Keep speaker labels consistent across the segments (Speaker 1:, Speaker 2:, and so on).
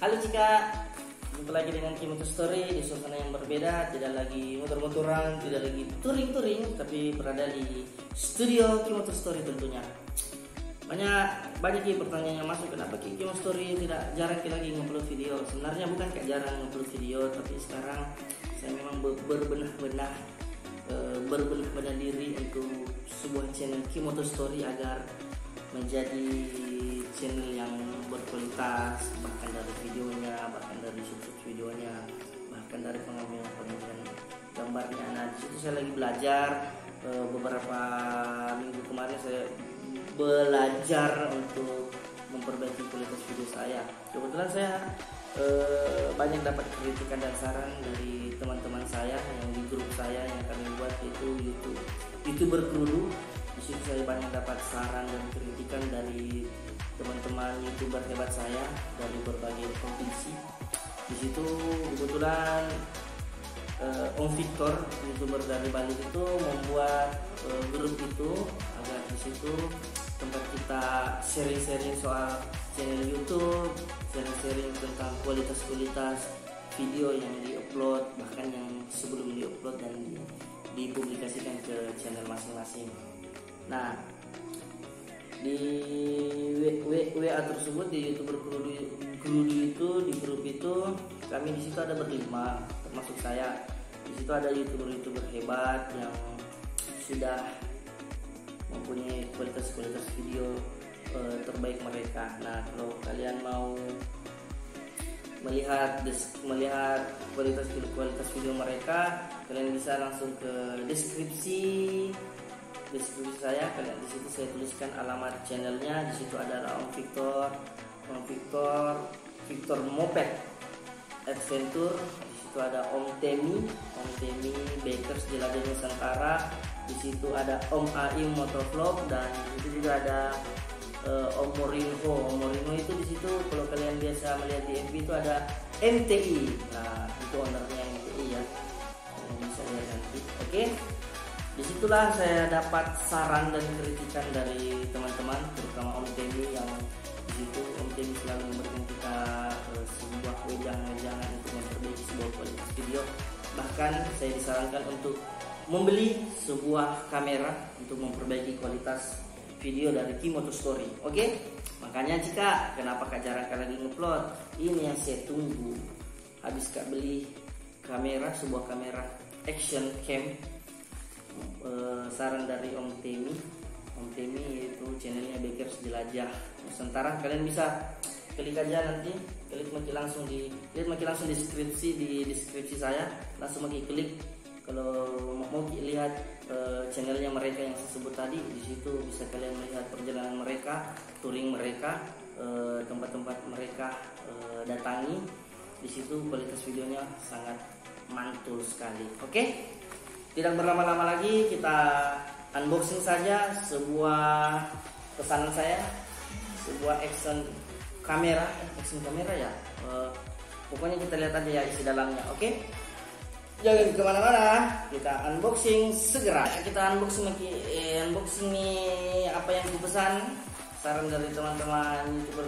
Speaker 1: Halo Cika, jumpa lagi dengan Kimoto Story di suasana yang berbeda. Tidak lagi motor-motoran, tidak lagi touring-touring, tapi berada di studio Kimoto Story tentunya. Banyak pertanyaan yang masuk, kenapa Kimoto Story tidak jarang lagi ngupload video. Sebenarnya bukan kayak jarang ngupload video, tapi sekarang saya memang berbenah-benah diri untuk sebuah channel Kimoto Story agar menjadi channel yang berkualitas, bahkan dari videonya, bahkan dari shoot videonya, bahkan dari pengambilan gambarnya. Nah, di situ saya lagi belajar. Beberapa minggu kemarin saya belajar untuk memperbaiki kualitas video saya. Kebetulan saya banyak dapat kritikan dan saran dari teman-teman saya yang di grup saya yang kami buat, yaitu YouTuber Kerudu. Di situ saya banyak dapat saran dan kritikan dari teman-teman YouTuber hebat saya dari berbagai provinsi. Di situ kebetulan Om Victor, YouTuber dari Bali itu membuat grup itu agar di situ tempat kita sharing-sharing soal channel YouTube, sharing-sharing tentang kualitas video yang diupload, bahkan yang sebelum diupload dan dipublikasikan ke channel masing-masing. Nah, di WA tersebut, di YouTuber Kerudu itu, di grup itu kami di situ ada berlima, termasuk saya. Di situ ada YouTuber hebat yang sudah mempunyai kualitas video terbaik mereka. Nah, kalau kalian mau melihat kualitas video mereka, kalian bisa langsung ke deskripsi saya. Kalian di situ saya tuliskan alamat channelnya. Di situ ada Om Victor Moped Adventure. Di situ ada Om Temi Bakers Jelajah Nusantara. Di situ ada Om Aim Motovlog, dan itu juga ada Om Morinho itu di situ. Kalau kalian biasa melihat di FB itu ada MTI. Nah, itu ownernya MTI ya. Kalian bisa lihat nanti. Oke. Disitulah saya dapat saran dan kritikan dari teman-teman, terutama Om Temi, yang di situ Om Temi selalu memberikan kita sebuah wejangan untuk memperbaiki sebuah kualitas video. Bahkan saya disarankan untuk membeli sebuah kamera untuk memperbaiki kualitas video dari Kimoto Story. Oke? Makanya Cika, kenapa Kak jarang lagi ngupload? Ini yang saya tunggu. Habis Kak beli kamera, sebuah kamera action cam. Saran dari Om Temi yaitu channelnya Bakers Jelajah Nusantara. Kalian bisa klik aja, nanti lihat langsung deskripsi saya, langsung klik. Kalau mau lihat channelnya mereka yang saya sebut tadi, di situ bisa kalian melihat perjalanan mereka, touring mereka, tempat-tempat mereka datangi. Di situ kualitas videonya sangat mantul sekali. Oke? Tidak berlama-lama lagi, kita unboxing saja sebuah pesanan saya, sebuah action kamera ya. Pokoknya kita lihat aja ya isi dalamnya. Oke? Jangan kemana-mana, kita unboxing segera. Kita unboxing nih apa yang dipesan, saran dari teman-teman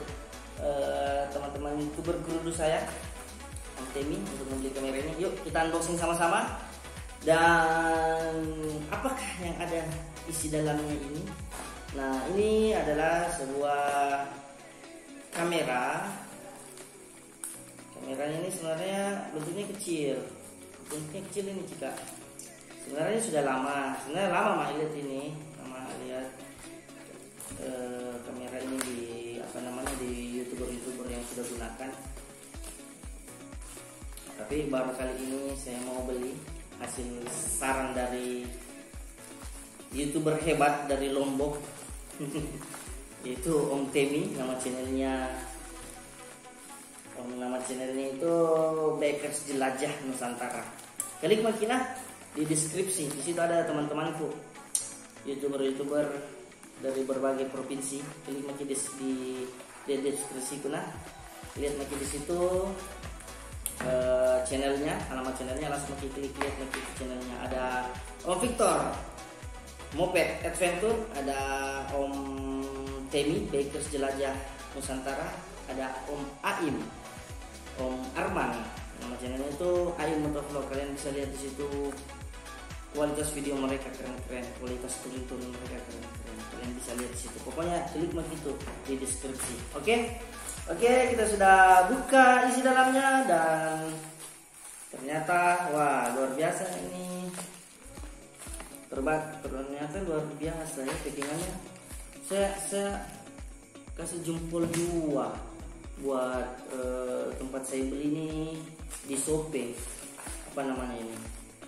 Speaker 1: YouTuber Kerudu saya, Om Temi, untuk membeli kamera ini. Yuk kita unboxing sama-sama. Dan apakah yang ada isi dalamnya ini? Nah, ini adalah sebuah kamera. Kameranya ini sebenarnya bentuknya kecil ini Cika. Sebenarnya sudah lama, lihat ini, lihat kamera ini di YouTuber yang sudah gunakan. Tapi baru kali ini saya mau beli, hasil saran dari YouTuber hebat dari Lombok yaitu Om Temi. Nama channelnya itu Bakers Jelajah Nusantara. Klik makinah di deskripsi, di situ ada teman-temanku YouTuber dari berbagai provinsi. Klik makin di deskripsi kuna, lihat makin di situ channelnya, alamat channelnya, langsung klik lihat channelnya. Ada Om Victor Moped Adventure, ada Om Temi Bakers Jelajah Nusantara, ada Om Aim Om Arman. Nama channelnya itu Ayu Motovlog. Kalian bisa lihat di situ kualitas video mereka keren-keren, kualitas turun mereka keren-keren. Kalian bisa lihat di situ. Pokoknya klik begitu di deskripsi. Oke, kita sudah buka isi dalamnya dan ternyata wah luar biasa ini. Ternyata luar biasa ya packingannya. Saya kasih jempol 2 buat tempat saya beli ini di Shopee. Apa namanya ini?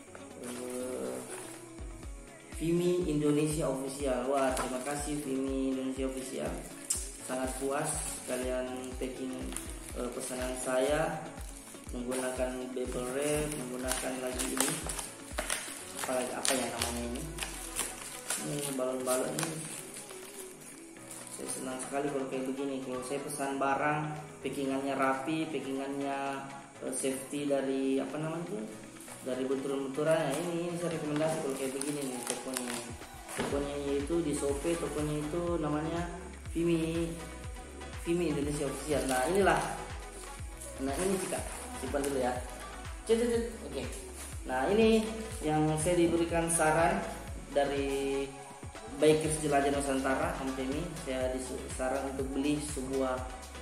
Speaker 1: Vimi Indonesia Official. Wah, terima kasih Vimi Indonesia Official. Sangat puas kalian packing pesanan saya menggunakan bubble wrap, menggunakan lagi ini. Apa ya namanya ini? Ini balon-balon ini. Saya senang sekali kalau kayak begini. Kalau saya pesan barang, packingannya rapi, packingannya safety dari apa namanya itu? Dari benturan-benturannya. Ini saya rekomendasi kalau kayak begini nih tokonya itu di Shopee, tokonya itu namanya Vimi Indonesia Official. Nah inilah, ini Cika simpan dulu ya. Oke. Nah ini yang saya diberikan saran dari Bikers Jelajah Nusantara, Om Temi. Saya disaran untuk beli sebuah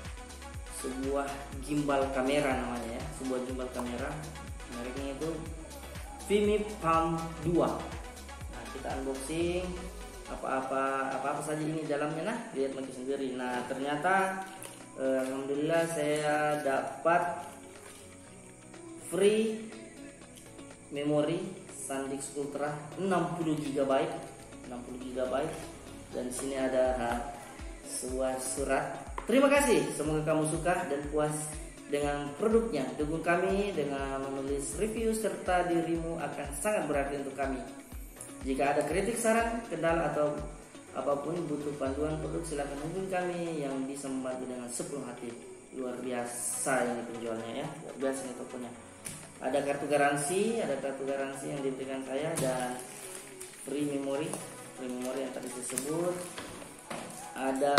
Speaker 1: gimbal kamera namanya ya, sebuah gimbal kamera. Mereknya itu Vimi Palm 2. Nah kita unboxing apa saja ini dalamnya, nah lihat lagi sendiri. Nah ternyata alhamdulillah saya dapat free memori SanDisk Ultra 60 GB dan di sini ada sebuah surat. Terima kasih, semoga kamu suka dan puas dengan produknya. Dukung kami dengan menulis review serta dirimu akan sangat berarti untuk kami. Jika ada kritik, saran, kendala atau apapun butuh panduan produk, silakan hubungi kami yang bisa membantu dengan sepenuh hati. Luar biasa ini penjualnya ya, luar biasa ini tokonya. Ada kartu garansi yang diberikan saya dan free memory yang tadi disebut. Ada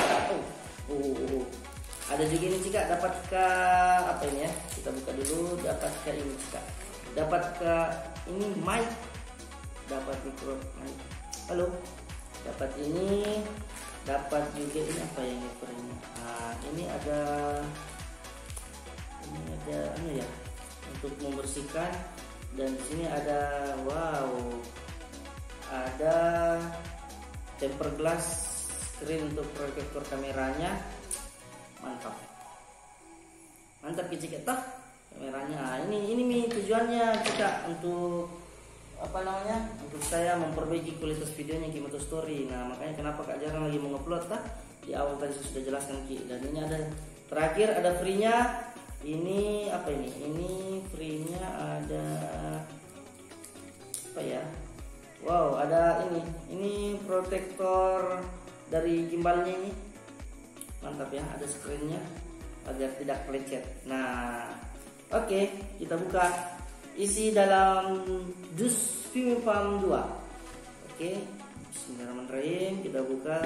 Speaker 1: ada juga ini Cika, dapatkah apa ini ya? Kita buka dulu. Dapatkah ini Cika? Dapatkah ini mic? Dapat mikro mic. Halo. Dapat ini. Dapat juga ini apa yang ini? Nah, ini ada anu ya, untuk membersihkan. Dan di sini ada ada tempered glass screen untuk proyektor kameranya. Mantap Cika toh kameranya. Ini tujuannya Cika untuk apa namanya, untuk saya memperbaiki kualitas videonya Ki Moto Story. Nah makanya kenapa Kak jarang lagi mengupload tah, di awal tadi saya sudah jelaskan Ki. Dan ini ada terakhir ada free-nya. Ini apa ini? Ini free-nya ada apa ya? Wow, ada ini protektor dari gimbalnya ini. Mantap ya, ada screennya agar tidak lecet. Nah, oke, kita buka isi dalam dus Vimi Palm 2. Oke, bismillahirrahmanirrahim, kita buka.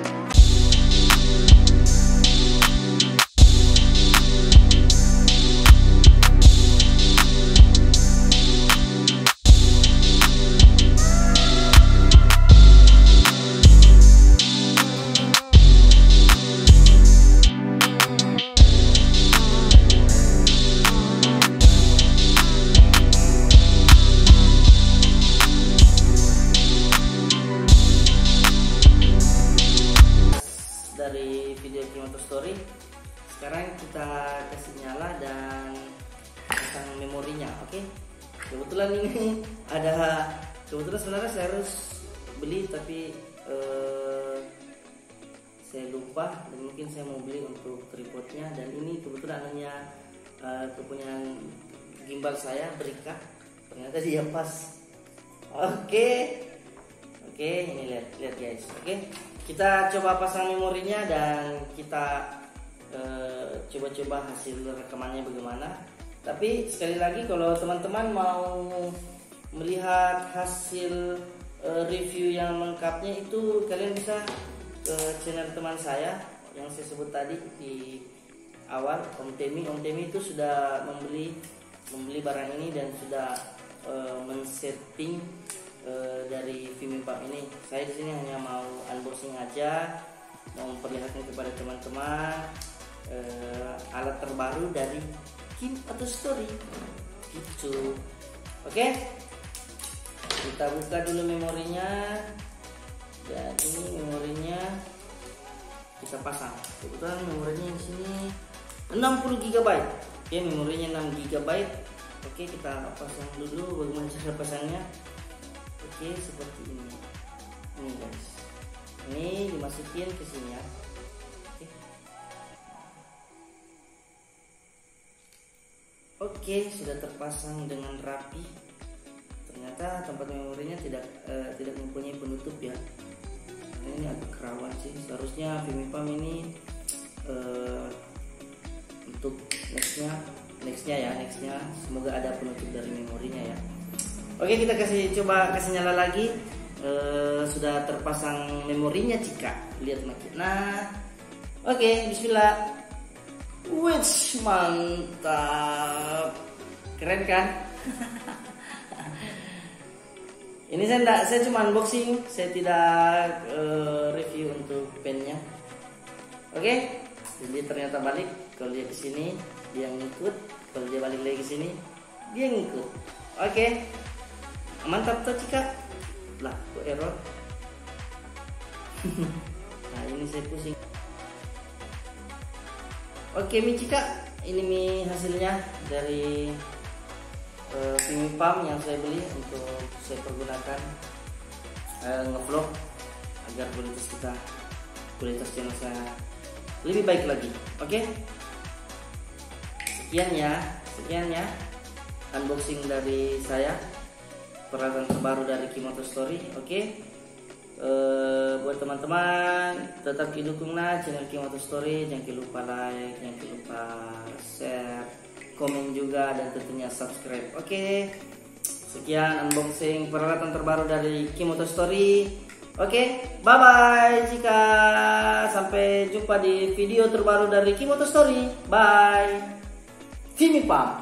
Speaker 1: Dari video Ki Moto Story. Sekarang kita kasih nyala dan pasang memorinya. Oke. Kebetulan ini kebetulan sebenarnya saya harus beli tapi saya lupa, dan mungkin saya mau beli untuk tripodnya. Dan ini kebetulan hanya kepunyaan gimbal saya Berika. Ternyata dia pas. Oke, ini lihat guys. Oke. Kita coba pasang memorinya dan kita coba-coba hasil rekamannya bagaimana. Tapi sekali lagi kalau teman-teman mau melihat hasil review yang lengkapnya itu kalian bisa ke channel teman saya yang saya sebut tadi di awal Om Temi itu sudah membeli barang ini dan sudah men-setting dari Vimipam ini. Saya di sini hanya mau unboxing aja, mau memperlihatkan kepada teman-teman alat terbaru dari Kim Auto Story gitu. Oke, kita buka dulu memorinya. Dan ini memorinya kita pasang. Kebetulan memorinya di sini 60 GB. Oke, memorinya 6 GB. Oke, kita pasang dulu. Bagaimana cara pasangnya? Oke, seperti ini. Ini guys. Ini dimasukin ke sini ya. Oke, sudah terpasang dengan rapi. Ternyata tempat memorinya tidak mempunyai penutup ya. Ini agak kerawan sih. Seharusnya Vimipam ini untuk nextnya semoga ada penutup dari memorinya ya. Oke, kita coba kasih nyala lagi. Sudah terpasang memorinya Cika. Lihat makin. Nah, oke, bismillah. Wih, mantap, keren kan? Ini saya cuma unboxing, saya tidak review untuk pennya. Oke, jadi ternyata balik. Kalau dia ke sini dia ngikut, kalau dia balik lagi ke sini dia ngikut. Oke, mantap tuh Cika. Lah, kok error? Nah, ini saya pusing. Oke, Mi Cika, ini Mi hasilnya dari Vimipam yang saya beli untuk saya pergunakan ngevlog agar kualitas channel saya lebih baik lagi. Oke, sekian ya unboxing dari saya, peralatan terbaru dari Kim Auto Story. Oke, buat teman-teman tetap didukunglah channel Kim Auto Story. Jangan lupa like, jangan lupa share, komen juga, dan tentunya subscribe. Oke, sekian unboxing peralatan terbaru dari Kim Auto Story. Oke, bye bye Cika. Sampai jumpa di video terbaru dari Kim Auto Story. Bye. Vimipam.